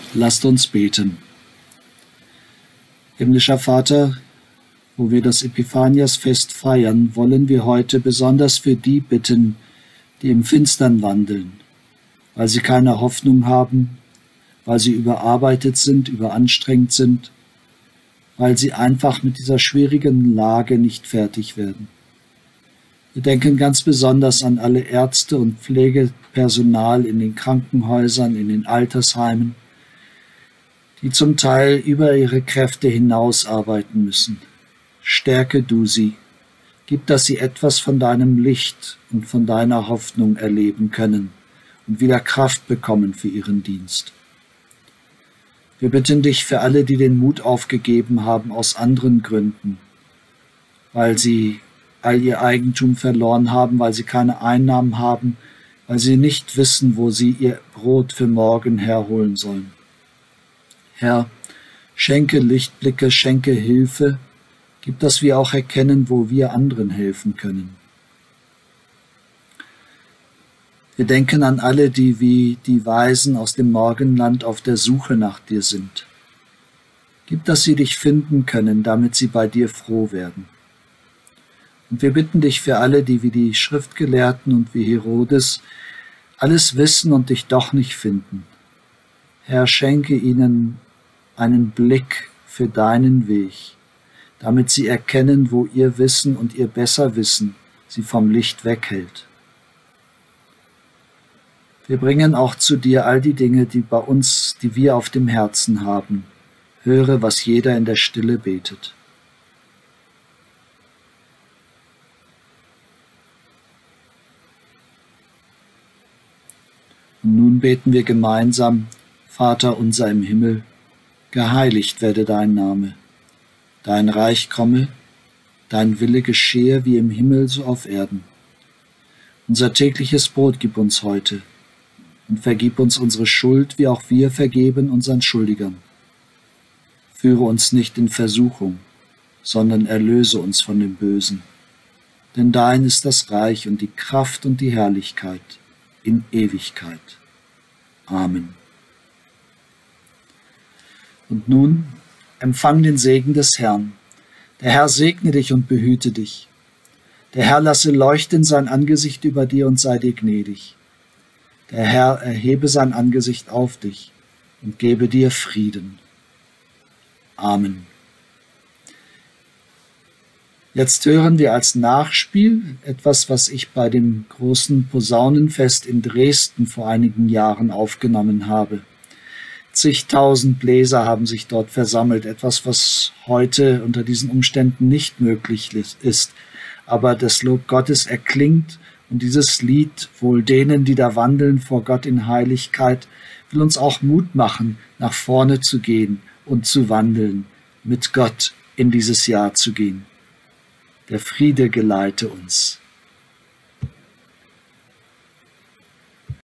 Lasst uns beten. Himmlischer Vater, wo wir das Epiphaniasfest feiern, wollen wir heute besonders für die bitten, die im Finstern wandeln, weil sie keine Hoffnung haben, weil sie überarbeitet sind, überanstrengt sind, weil sie einfach mit dieser schwierigen Lage nicht fertig werden. Wir denken ganz besonders an alle Ärzte und Pflegepersonal in den Krankenhäusern, in den Altersheimen, die zum Teil über ihre Kräfte hinaus arbeiten müssen. Stärke du sie, gib, dass sie etwas von deinem Licht und von deiner Hoffnung erleben können und wieder Kraft bekommen für ihren Dienst. Wir bitten dich für alle, die den Mut aufgegeben haben aus anderen Gründen, weil sie all ihr Eigentum verloren haben, weil sie keine Einnahmen haben, weil sie nicht wissen, wo sie ihr Brot für morgen herholen sollen. Herr, schenke Lichtblicke, schenke Hilfe, gib, dass wir auch erkennen, wo wir anderen helfen können. Wir denken an alle, die wie die Weisen aus dem Morgenland auf der Suche nach dir sind. Gib, dass sie dich finden können, damit sie bei dir froh werden. Und wir bitten dich für alle, die wie die Schriftgelehrten und wie Herodes alles wissen und dich doch nicht finden. Herr, schenke ihnen einen Blick für deinen Weg, damit sie erkennen, wo ihr Wissen und ihr Besserwissen sie vom Licht weghält. Wir bringen auch zu dir all die Dinge, die wir auf dem Herzen haben. Höre, was jeder in der Stille betet. Und nun beten wir gemeinsam: Vater unser im Himmel, geheiligt werde dein Name. Dein Reich komme, dein Wille geschehe wie im Himmel so auf Erden. Unser tägliches Brot gib uns heute und vergib uns unsere Schuld, wie auch wir vergeben unseren Schuldigern. Führe uns nicht in Versuchung, sondern erlöse uns von dem Bösen. Denn dein ist das Reich und die Kraft und die Herrlichkeit in Ewigkeit. Amen. Und nun empfang den Segen des Herrn. Der Herr segne dich und behüte dich. Der Herr lasse leuchten sein Angesicht über dir und sei dir gnädig. Der Herr erhebe sein Angesicht auf dich und gebe dir Frieden. Amen. Jetzt hören wir als Nachspiel etwas, was ich bei dem großen Posaunenfest in Dresden vor einigen Jahren aufgenommen habe. Zigtausend Bläser haben sich dort versammelt, etwas, was heute unter diesen Umständen nicht möglich ist. Aber das Lob Gottes erklingt und dieses Lied, wohl denen, die da wandeln vor Gott in Heiligkeit, will uns auch Mut machen, nach vorne zu gehen und zu wandeln, mit Gott in dieses Jahr zu gehen. Der Friede geleite uns.